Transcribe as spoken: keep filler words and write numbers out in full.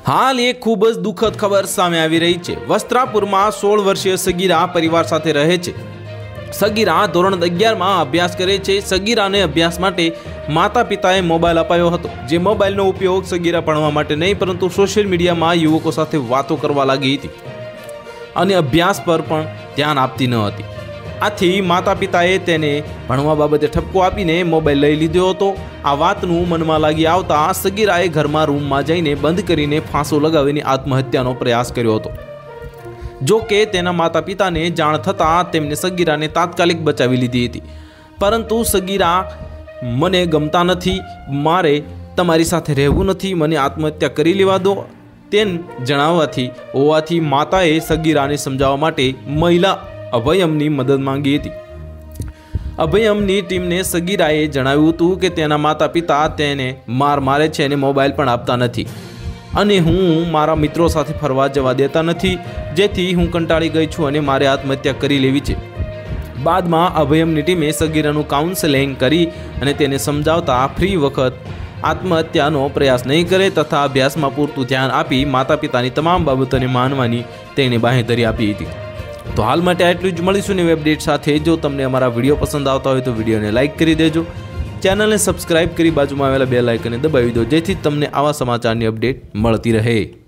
हाल एक खूब ज दुखद खबर सामे आवी रही है। वस्त्रापुर में सोल वर्षीय सगीरा परिवार साथे रहे छे। सगीरा धोरण अगियार में अभ्यास करे छे। सगीरा ने अभ्यास माटे माता पिताए मोबाइल अपायो हतो, जे मोबाइलनो उपयोग सगीरा भणवा माटे नहीं परंतु सोशल मीडिया में युवकों साथे वातो करवा लागी हती अने अभ्यास पर पण ध्यान आपती न हती। आथी माता पिताए तेने भणवा बाबते ठपको आपीने मोबाइल लई लीधो हतो। आ वातनुं मनमा लागी आवता सगीराए घरमां रूममां जईने बंध करीने फांसो लगावीने आत्महत्यानो प्रयास कर्यो हतो। जो के तेना माता पिताने जाण थता तेमणे सगीराने तात्कालिक बचावी लीधी हती, परंतु सगीरा मने गमता नथी, मारे तमारी साथे रहेवुं नथी, मने आत्महत्या करी लेवा दो तेम जणाववाथी होवाथी माताए सगीराने समजाववा माटे महिला अभयमनी मदद मांगी हती। अभयमनी टीमने सगीराए जणाव्युं हतुं के तेना माता पिता तेने मार मारे छे अने मोबाइल पण आपता नथी अने हूँ मारा मित्रों साथे फरवा जवा देता नथी, जेथी हूँ कंटाळी गई छुं अने मारे आत्महत्या करी लेवी छे। बादमां अभयमनी टीमे सगीरानुं काउंसलिंग करी अने तेने समजावता फ्री वखत आत्महत्यानो प्रयास नहीं करे तथा अभ्यासमां पूरतुं ध्यान आपी माता पितानी तमाम बाबतोने मानवानी तेणे बांहेधरी आपी हती। तो हाल माटे आटલું જ। મળીશું નવી અપડેટ સાથે। જો તમને અમારા વિડીયો પસંદ આવતા હોય તો વિડીયોને લાઇક કરી દેજો, ચેનલને સબસ્ક્રાઇબ કરી બાજુમાં આવેલા બેલ આઇકનને દબાવી દો, જેથી તમને આવા સમાચારની અપડેટ મળતી રહે।